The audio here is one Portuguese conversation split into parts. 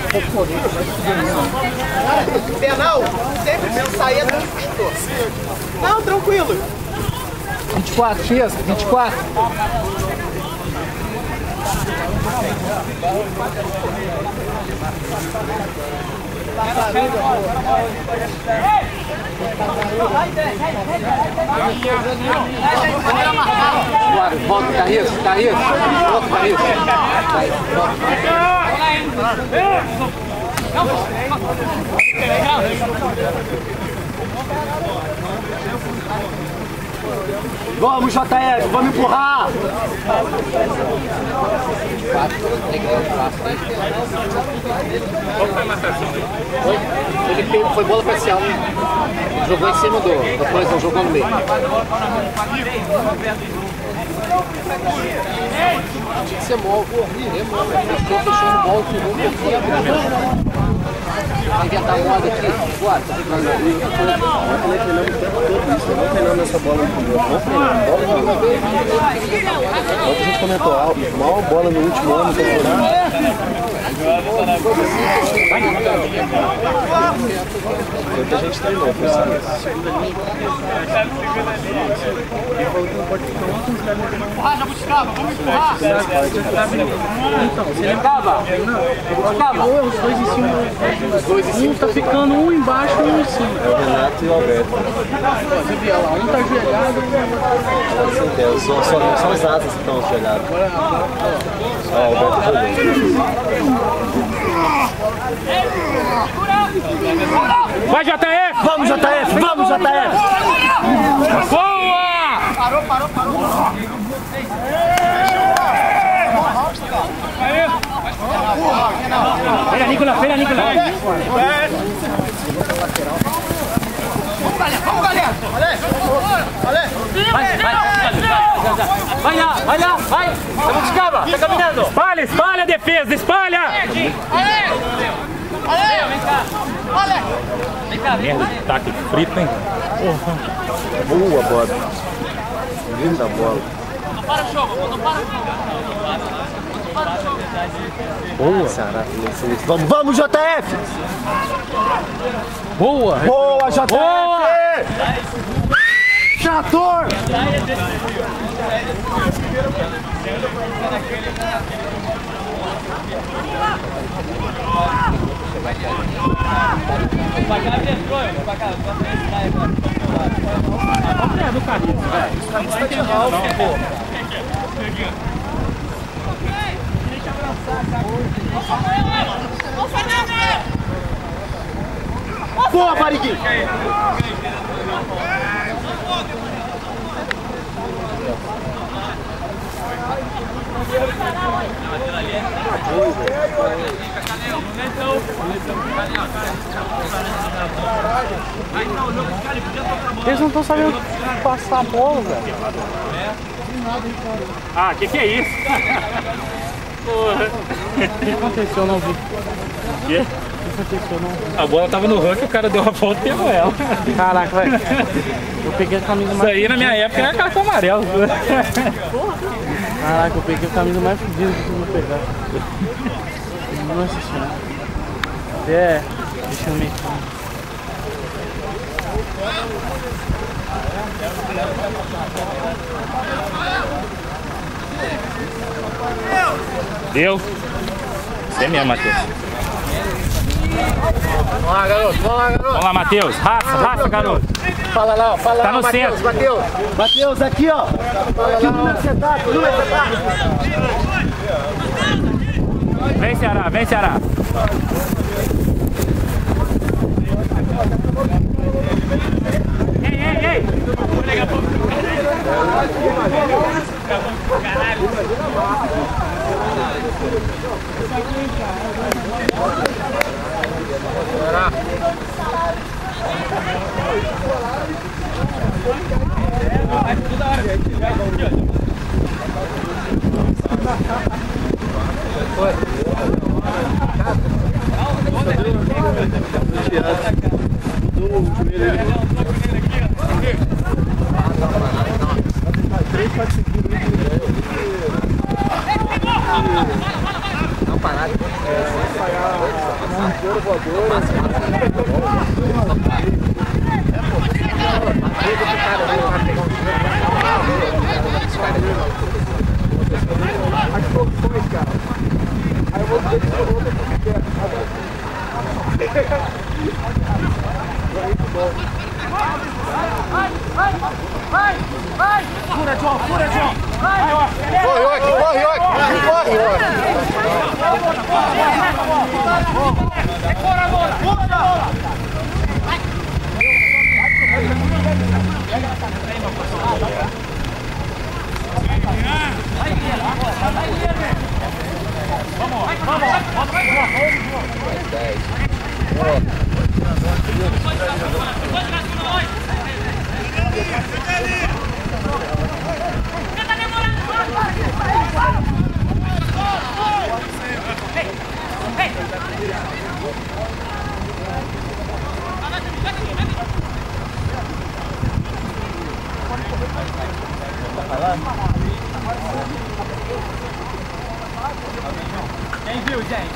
Penal, sempre se sair do discutor. Não, tranquilo. 24, X, 24. Volta, Carriço, Carriço. Volta, Carriço. Vamos, JF, vamos empurrar! Ele foi bola parcial, jogou em cima depois não jogou no meio. Você move, estou fechando bola, vai inventar moda aqui, bora. Não treinando essa bola no primeiro, não treinando bola no primeiro. Ontem a gente comentou, mal bola no último ano, foi o que a gente treinou, foi isso. Empurrar, Jabuticaba, vamos empurrar! Então, se ele acaba, os dois em cima. Um tá ficando um embaixo e um em cima. É o Renato e o Alberto. Você viu lá, um tá ajoelhado e o outro. São os asas que estão ajoelhados. Ó, o Alberto jogou. Vai, JF! Vamos, JF! Vamos, JF! Boa! Parou. Pera, Nicolas! Vamos, galera! Vai! Jabuticaba, tá caminhando! Espalha a defesa, espalha! Merda, taque frito, hein? Boa bola. Linda bola. Não para o jogo, não para o jogo! Boa. Vamos, JF! Boa! Boa, JF! Boa! Trator! É do Carlinhos, velho. Vai ter mal, pô. Boa, Bariguinho! Eles não estão sabendo passar a bola, velho. Ah, que é isso? Porra. O que aconteceu? Eu não vi. O quê? O que aconteceu? Eu não vi. A bola tava no ranking, o cara deu uma volta e pegou ela. Caraca, velho. Eu peguei a camisa mais. Isso aí na minha época era cartão amarelo. Caraca, eu peguei a camisa mais fodida que eu vou pegar. Nossa senhora. Até. Deixa eu me. Deu? Você mesmo, Matheus. Vamos lá, garoto. Vamos lá, Matheus. Raça, garoto. Fala lá, Tá no centro. Matheus, aqui, ó. Que número você tá? Vem, Ceará. Ei! Não, parado. Quem viu, gente?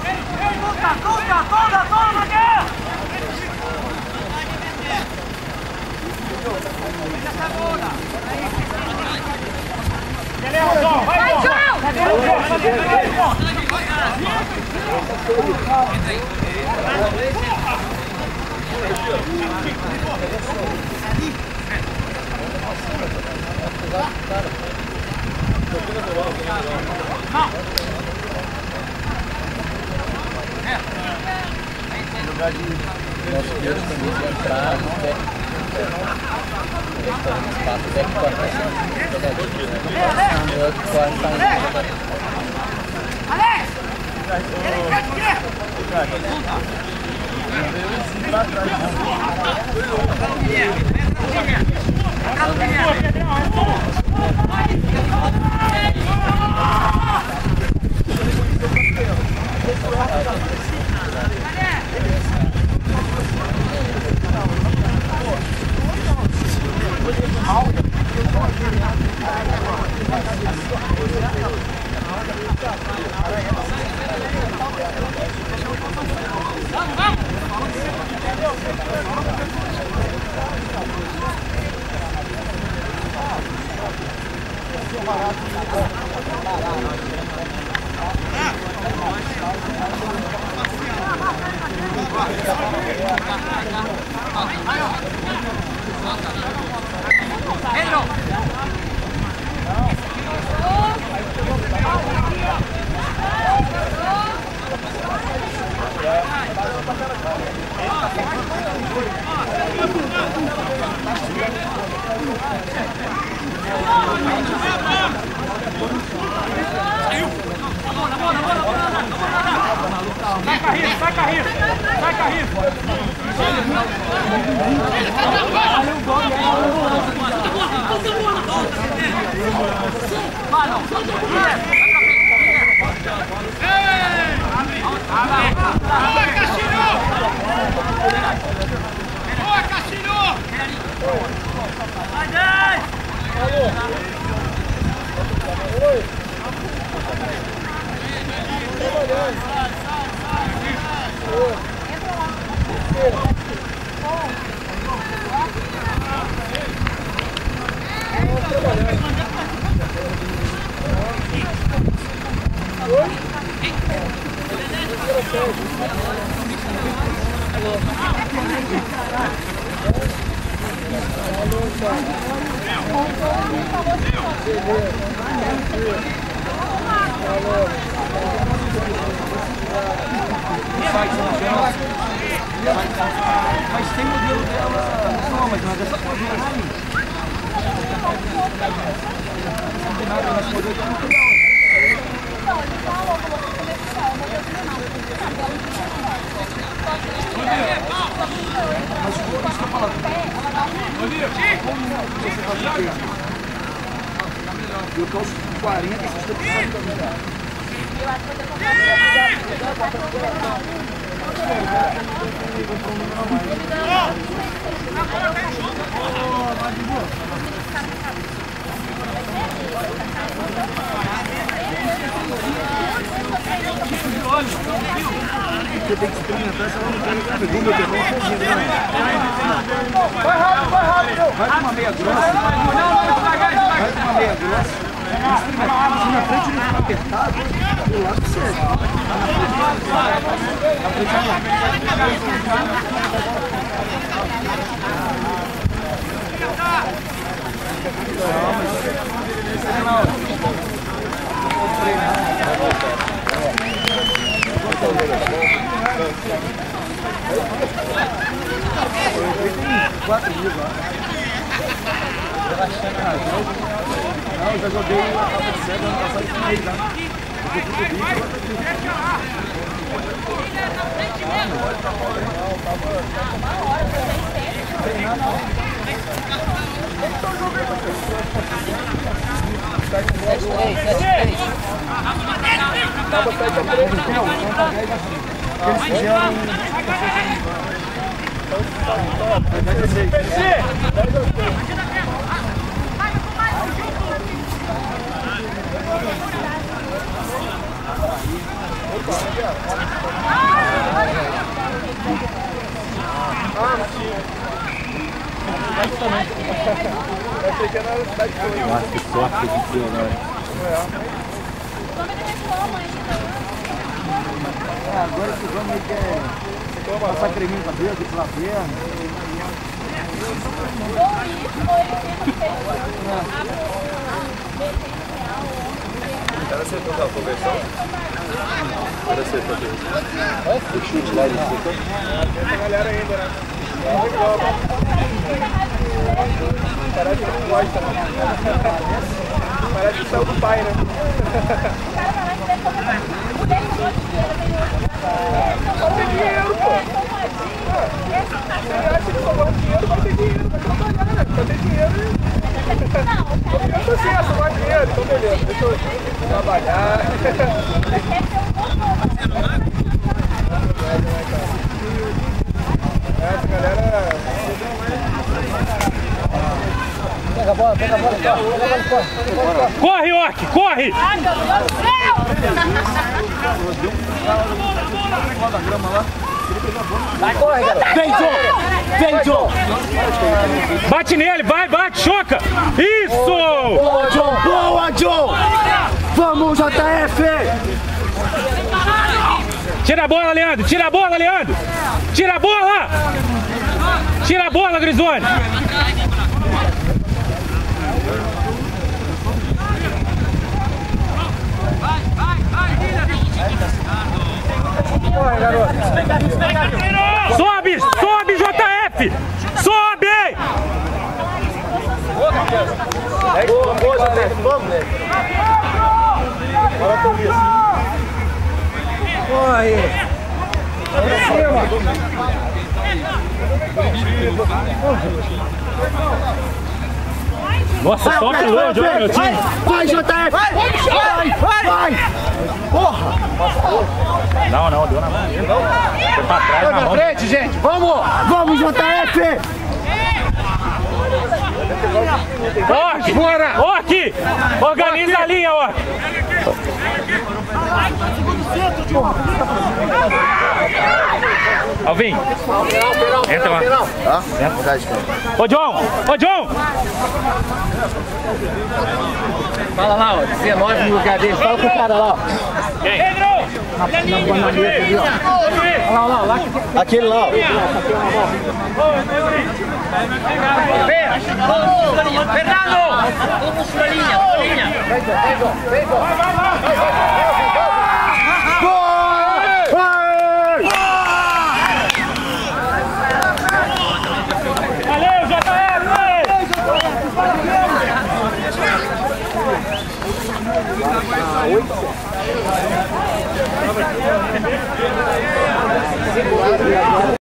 Vai, João! Nosso Deus tem medo de entrar no pé. Espaço deve cortar Mas tem modelo dela, não, mas não é dessa coisa aí. Não tem nada, mas modelo dela não tem. Então, ele fala alguma coisa comercial, mas eu não. Mas o que você fala? Como você faz isso? Eu calço 40, vocês estão precisando também. Eu acho que eu tenho que porque tem que experimentar essa não pegou meu terrão sozinho, né? Vai rápido! Vai com uma meia grossa. Vai com uma meia grossa. Se na frente ele fica apertado, o lado segue. Na Não, eu já joguei a capa de cego ano passado e fumei já. Eu fui pro bico. Eles fizeram Nossa, que sorte de tio, né? agora esse vamos aí quer passar creminho na cabeça, depilar a perna. Cara, acertou a conversão? Cara, acertou a conversão. O chute lá, ele acertou? Essa galera ainda, né? Parece que não gosta, né? Parece que saiu do pai, né? Só tem dinheiro, pô! Você acha que sobrou dinheiro, vai ter dinheiro, vai trabalhar, né? Só tem dinheiro e... Eu tô assim, só mais dinheiro, então beleza, deixa eu trabalhar. Essa galera... Pega a bola, pega a bola, pega a bola. Corre, Orc, corre! Ai, meu Deus do céu! Vai, corre, garoto. Vem, John! Vem, John! Bate nele, vai, bate, choca! Isso! Boa, John! Boa, John! Vamos, JF! Tira a bola, Leandro! Tira a bola, Leandro! Tira a bola! Tira a bola, Grisone! Corre, garoto! Sobe! Sobe, JF! Sobe! Boa, JF! Vamos, né? Bora pro isso! Corre! Nossa, sofre longe, olha meu time! Vai, JF! Vai! Porra! Não, não, deu na mão. Foi pra trás, na mão. Frente, gente! Vamos, JF! Orc! Bora! Orc! Organiza a linha, Orc! Alvin! Entra lá. Ô, John! Ô, John! Fala lá, ó, 19 no lugar dele, fala com o cara lá, ó. Pedro! Lá. Aquele lá, ó. Fernando! Vamos pra linha, Vem, Valeu, JF!